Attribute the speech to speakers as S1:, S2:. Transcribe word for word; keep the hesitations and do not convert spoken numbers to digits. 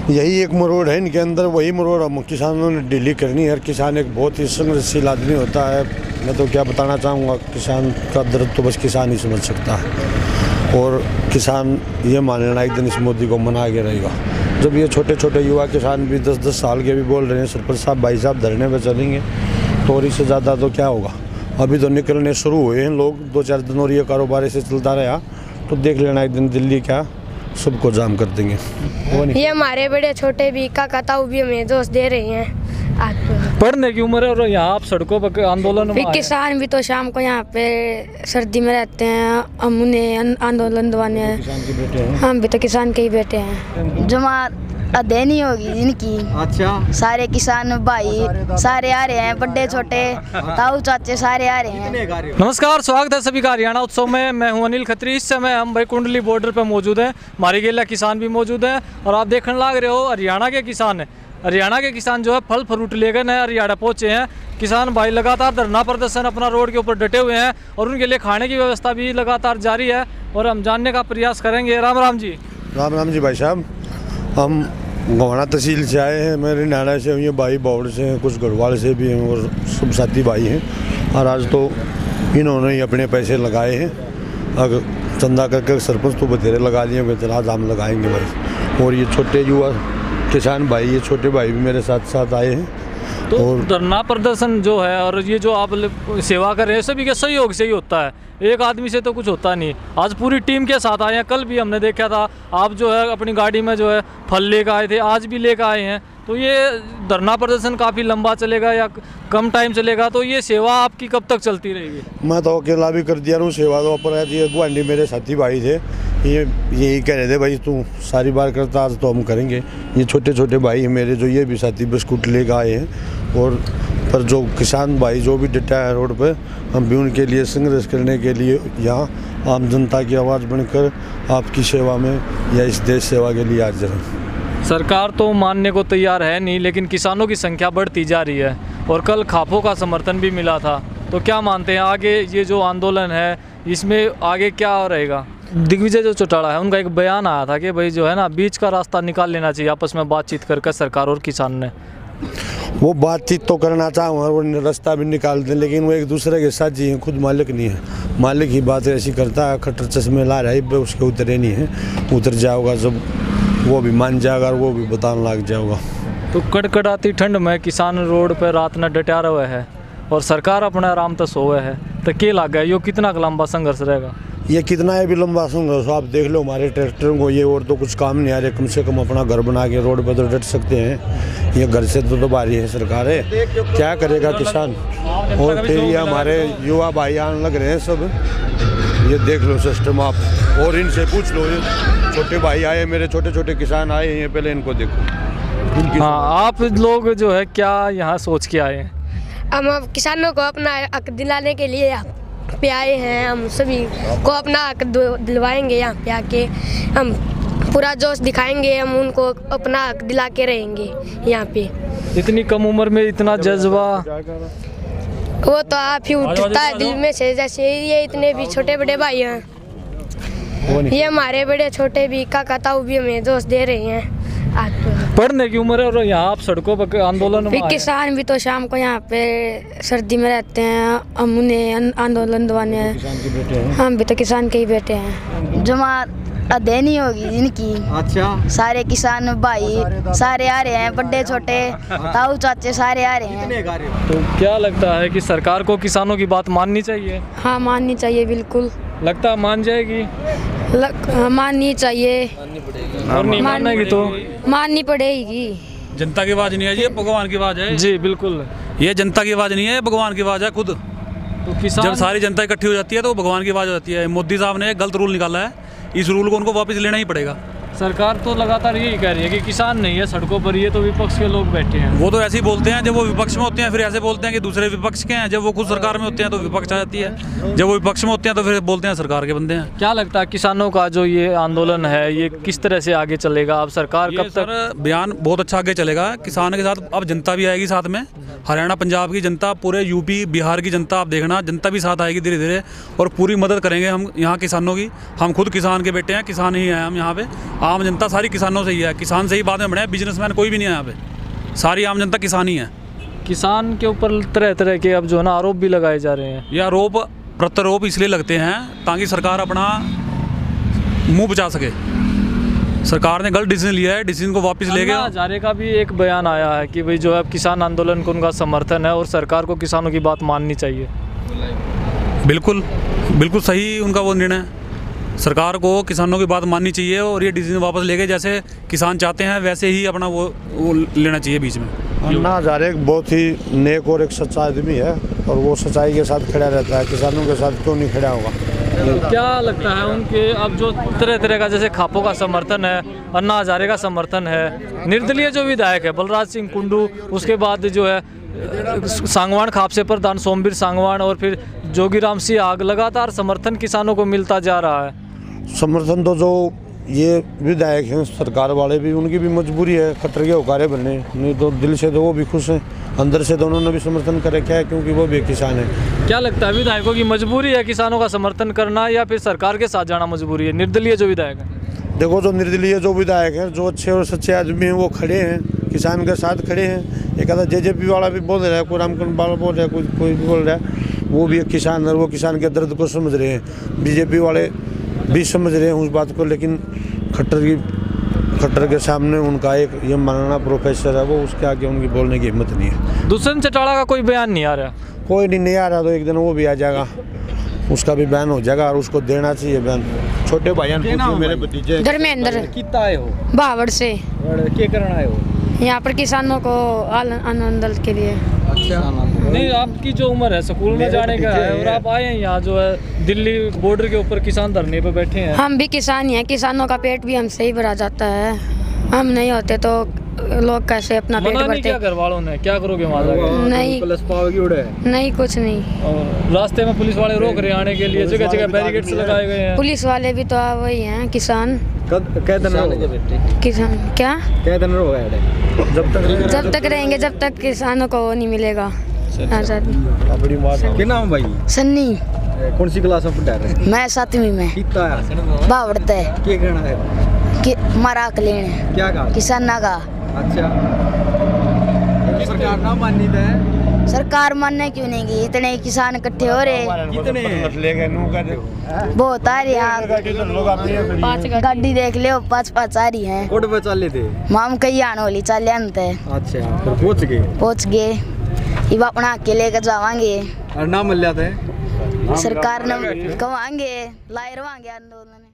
S1: यही एक मरोड़ है इनके अंदर, वही मरोड़ हम किसानों ने डीली करनी है। हर किसान एक बहुत ही संघर्षशील आदमी होता है। मैं तो क्या बताना चाहूँगा, किसान का दर्द तो बस किसान ही समझ सकता है। और किसान ये मान लेना एक दिन इस मोदी को मना के रहेगा। जब ये छोटे छोटे युवा किसान भी दस दस साल के भी बोल रहे हैं सरपंच साहब भाई साहब धरने पर चलेंगे, तो और इससे ज़्यादा तो क्या होगा। अभी तो निकलने शुरू हुए हैं लोग, दो चार दिन और ये कारोबार ऐसे चलता रहा तो देख लेना एक दिन दिल्ली क्या सबको जाम कर देंगे।
S2: ये हमारे बड़े छोटे भी काका ताऊ भी हमें दोस्त दे रहे हैं।
S3: पढ़ने की उम्र है और यहाँ आप सड़कों पर आंदोलन में
S2: किसान भी तो शाम को यहाँ पे सर्दी में रहते हैं, हम उन्हें आंदोलन दवाने हैं। हम भी तो किसान के ही बेटे हैं।
S4: जमा अध्ययन होगी जिनकी।
S3: अच्छा,
S4: सारे किसान भाई सारे आ रहे हैं, बड़े छोटे ताऊ चाचे सारे आ रहे हैं।
S3: नमस्कार, स्वागत है सभी का हरियाणा उत्सव में। मैं हूं अनिल खत्री। इस समय हम भाई कुंडली बॉर्डर पर मौजूद हैं। मारी गेला किसान भी मौजूद हैं और आप देखने लग रहे हो हरियाणा के किसान हैं। हरियाणा के किसान जो है फल फ्रूट लेकर नए हरियाणा पहुंचे हैं। किसान भाई लगातार धरना प्रदर्शन अपना रोड के ऊपर डटे हुए हैं और उनके लिए खाने की व्यवस्था भी लगातार जारी है और हम जानने का प्रयास करेंगे। राम राम जी।
S1: राम राम जी भाई साहब। हम गोहाना तहसील से आए हैं, मेरे नाना से हुई भाई बावड़ से हैं, कुछ गढ़वाल से भी हैं और सब साथी भाई हैं। और आज तो इन्होंने ही अपने पैसे लगाए हैं। अगर चंदा करके सरपंच तो बतेरे लगा लिए हुए थे, आज हम लगाएंगे भाई। और ये छोटे युवा किसान भाई, ये छोटे भाई भी मेरे साथ साथ आए हैं।
S3: तो
S1: और
S3: धरना प्रदर्शन जो है और ये जो आप सेवा कर रहे हैं सभी के सहयोग से ही होता है, एक आदमी से तो कुछ होता नहीं। आज पूरी टीम के साथ आए हैं। कल भी हमने देखा था आप जो है अपनी गाड़ी में जो है फल लेकर आए थे, आज भी लेकर आए हैं। तो ये धरना प्रदर्शन काफ़ी लंबा चलेगा या कम टाइम चलेगा? तो ये सेवा आपकी कब तक चलती रहेगी?
S1: मैं तो अकेला भी कर दिया हूँ सेवा। तो पर ये गुआंडी मेरे साथी भाई थे, ये यही कह रहे थे भाई तू सारी बार करता, आज तो हम करेंगे। ये छोटे छोटे भाई हैं मेरे, जो ये भी साथी बिस्कुट लेकर आए हैं। और पर जो किसान भाई जो भी डटा है रोड पे, हम भी उनके लिए संघर्ष करने के लिए यहाँ आम जनता की आवाज़ बनकर आपकी सेवा में या इस देश सेवा के लिए हाजिर हैं।
S3: सरकार तो मानने को तैयार है नहीं, लेकिन किसानों की संख्या बढ़ती जा रही है और कल खापों का समर्थन भी मिला था। तो क्या मानते हैं आगे ये जो आंदोलन है इसमें आगे क्या रहेगा? दिग्विजय जो चौटाला है उनका एक बयान आया था कि भाई जो है ना बीच का रास्ता निकाल लेना चाहिए आपस में बातचीत करके सरकार और किसान ने।
S1: वो बातचीत तो करना चाहूँ और वो रास्ता भी निकाल दें, लेकिन वो एक दूसरे के साथ जी हैं, खुद मालिक नहीं है। मालिक ही बात ऐसी करता है, खट्टर चश्मे ला रहा है, उसके उतरे नहीं है। उतर जाओगा जब वो भी मान जाएगा और वो भी बताने लग जाएगा।
S3: तो कड़कड़ाती ठंड में किसान रोड पर रात में डटा हुआ है और सरकार अपने आराम तक सोए है, तो क्या लग गया ये कितना लंबा संघर्ष रहेगा?
S1: ये कितना है भी लंबा संघर्ष आप देख लो। हमारे ट्रैक्टरों को ये और तो कुछ काम नहीं आ रहे, कम से कम अपना घर बना के रोड पर तो डट सकते हैं। ये घर से तो तो बारी है सरकार है, क्या करेगा किसान। और फिर ये हमारे युवा भाई आने लग रहे हैं सब, ये देख लो सिस्टम आप। और इनसे पूछ लो, ये छोटे भाई आए मेरे, छोटे छोटे किसान आए हैं, पहले इनको देखो।
S3: हाँ, आप लोग जो है क्या यहाँ सोच के आए हैं?
S2: हम अब किसानों को अपना हक दिलाने के लिए यहाँ पे आए हैं। हम सभी को अपना हक दिलवाएंगे। यहाँ पे आके हम पूरा जोश दिखाएंगे, हम उनको अपना हक दिला के रहेंगे यहाँ पे।
S3: इतनी कम उम्र में इतना जज्बा,
S2: वो तो आप ही उठता है दिल में से। जैसे ये इतने भी छोटे बड़े भाई हैं, ये हमारे बड़े छोटे भी काका ताऊ भी हमें दोस्त दे रहे हैं।
S3: पढ़ने की उम्र है और यहाँ आप सड़कों पर आंदोलन में
S2: किसान भी तो शाम को यहाँ पे सर्दी में रहते हैं, हम उन्हें आंदोलन दवाने हैं। हम भी तो किसान के ही बेटे हैं।
S4: जमा अध्ययन होगी जिनकी।
S3: अच्छा,
S4: सारे किसान भाई सारे आ रहे हैं, बड़े छोटे ताऊ चाचे सारे आ रहे हैं।
S3: तो क्या लगता है कि सरकार को किसानों की बात माननी चाहिए?
S2: हाँ, माननी चाहिए, बिल्कुल।
S3: लगता है मान जाएगी?
S2: लग, माननी चाहिए।
S3: और नहीं मानेगी तो
S2: माननी पड़ेगी।
S5: जनता की आवाज़ नहीं है, ये भगवान की आवाज़ है।
S3: जी बिल्कुल,
S5: ये जनता की आवाज़ नहीं है, भगवान की आवाज़ है खुद।
S3: तो किसान
S5: जब सारी जनता इकट्ठी हो जाती है तो भगवान की आवाज़ हो जाती है। मोदी साहब ने गलत रूल निकाला है, इस रूल को उनको वापस लेना ही पड़ेगा।
S3: सरकार तो लगातार यही कह रही है कि किसान नहीं है सड़कों पर, ये तो विपक्ष के लोग बैठे हैं।
S5: वो तो ऐसे ही बोलते हैं, जब वो विपक्ष में होते हैं फिर ऐसे बोलते हैं कि दूसरे विपक्ष के हैं। जब वो खुद सरकार में होते हैं तो विपक्ष आ जाती है, जब वो विपक्ष में होते हैं तो फिर बोलते हैं सरकार के बंदे हैं।
S3: क्या लगता है किसानों का जो ये आंदोलन है ये किस तरह से आगे चलेगा? अब सरकार कब तक?
S5: बयान बहुत अच्छा आगे चलेगा। किसान के साथ अब जनता भी आएगी साथ में, हरियाणा पंजाब की जनता, पूरे यूपी बिहार की जनता, आप देखना जनता भी साथ आएगी धीरे धीरे और पूरी मदद करेंगे हम यहाँ किसानों की। हम खुद किसान के बेटे हैं, किसान ही हैं हम यहाँ पे, आम जनता सारी किसानों से ही है, किसान से ही बाद में बने, बिजनेसमैन कोई भी नहीं है यहाँ पे, सारी आम जनता किसान ही है।
S3: किसान के ऊपर तरह तरह के अब जो है ना आरोप भी लगाए जा रहे हैं।
S5: ये आरोप प्रत्यारोप इसलिए लगते हैं ताकि सरकार अपना मुंह बचा सके। सरकार ने गलत डिसीजन लिया है, डिसीजन को वापस ले
S3: अन्ना
S5: गया।
S3: हजारे का भी एक बयान आया है कि भाई जो है किसान आंदोलन को उनका समर्थन है और सरकार को किसानों की बात माननी चाहिए।
S5: बिल्कुल बिल्कुल सही उनका वो निर्णय, सरकार को किसानों की बात माननी चाहिए और ये डिसीजन वापस ले गए, जैसे किसान चाहते हैं वैसे ही अपना वो वो लेना चाहिए बीच में।
S1: अन्ना हजारे एक बहुत ही नेक और एक सच्चा आदमी है और वो सच्चाई के साथ खड़ा रहता है, किसानों के साथ क्यों नहीं खड़ा होगा।
S3: क्या लगता है उनके अब जो तरह तरह का जैसे खापों का समर्थन है, अन्ना हजारे का समर्थन है, निर्दलीय जो विधायक है बलराज सिंह कुंडू, उसके बाद जो है सांगवान खाप से प्रधान सोमवीर सांगवान और फिर जोगीराम सिंह आग, लगातार समर्थन किसानों को मिलता जा रहा है।
S1: समर्थन तो जो ये विधायक हैं सरकार वाले भी, उनकी भी मजबूरी है खट्टर के होकारे बनने, नहीं तो दिल से तो वो भी खुश हैं, अंदर से तो उन्होंने भी समर्थन कर रखा है क्योंकि वो भी किसान है।
S3: क्या लगता है विधायकों की मजबूरी है किसानों का समर्थन करना या फिर सरकार के साथ जाना मजबूरी है? निर्दलीय जो विधायक है,
S1: देखो जो निर्दलीय जो विधायक हैं, जो अच्छे और सच्चे आदमी हैं, वो खड़े हैं, किसान के साथ खड़े हैं। एक आधा जेजेपी वाला भी बोल रहा है, कोई रामकुंड वाला बोल रहा है, कोई कोई भी बोल रहा है, वो भी एक किसान है, वो किसान के दर्द को समझ रहे हैं। बीजेपी वाले भी समझ रहे हैं उस बात को, लेकिन खट्टर की खट्टर के सामने उनका एक ये मानना प्रोफेसर है, वो उसके आगे उनकी बोलने की हिम्मत नहीं है।
S3: दुष्यंत चौटाला का कोई बयान नहीं आ रहा?
S1: कोई नहीं नहीं आ रहा, तो एक दिन वो भी आ जाएगा, उसका भी बयान हो जाएगा और उसको देना चाहिए बयान। छोटे भाई मेरे भतीजे
S2: धर्मेंद्र
S6: कितना आए हो?
S2: बावड़ से
S6: क्या करना आए हो?
S2: यहाँ पर किसानों को आनंद के लिए।
S6: अच्छा,
S3: नहीं, आपकी जो उम्र है स्कूल में जाने का है और आप आए हैं यहाँ जो है दिल्ली बॉर्डर के ऊपर किसान धरने पे बैठे हैं।
S2: हम भी किसान ही हैं, किसानों का पेट भी हमसे ही भरा जाता है, हम नहीं होते तो लोग कैसे अपना पेट
S3: मना नहीं
S2: भरते।
S3: क्या घर वालों ने, क्या करोगे वहाँ जाके?
S2: नहीं
S6: प्लस पाओगे उड़े?
S2: नहीं कुछ नहीं।
S3: और रास्ते में पुलिस वाले रोक रहे हैं आने के लिए, जगह जगह बैरिकेड्स लगाए गए हैं।
S2: पुलिस वाले भी तो वही हैं किसान।
S6: कै दिन रहोगे?
S2: किसान क्या
S6: कै दिन रहोगे?
S1: जब तक
S2: जब तक रहेंगे जब तक किसानों को वो नहीं मिलेगा आजादी।
S1: बड़ी बात है।
S6: क्या नाम भाई?
S2: सन्नी।
S6: कौन सी क्लास में पढ़ा रहे?
S2: मैं सातवीं में।
S6: कितना आया?
S2: बावड़ते
S6: क्या करना है?
S2: कि मारा क्लीन
S6: क्या कहा?
S2: किसाना का।
S6: अच्छा, सरकार ना मानी दे?
S4: सरकार मानने क्यों नहीं गई? इतने किसान इकट्ठे हो रहे,
S6: कितने?
S4: बहुत आ रही यहाँ।
S2: पाँच
S4: गाड़ी देख लो, पाँच पाँच आ रही है।
S6: कोट पे चले थे?
S4: माम कई आने वाली चाले अंते
S6: अच्छा, फिर पहुंच गए?
S4: पहुँच गए, अब अपना के लेकर जावांगे।
S6: और नाम मिल जाते?
S4: सरकार ने कवांगे लाए रवांगे आंदोलन।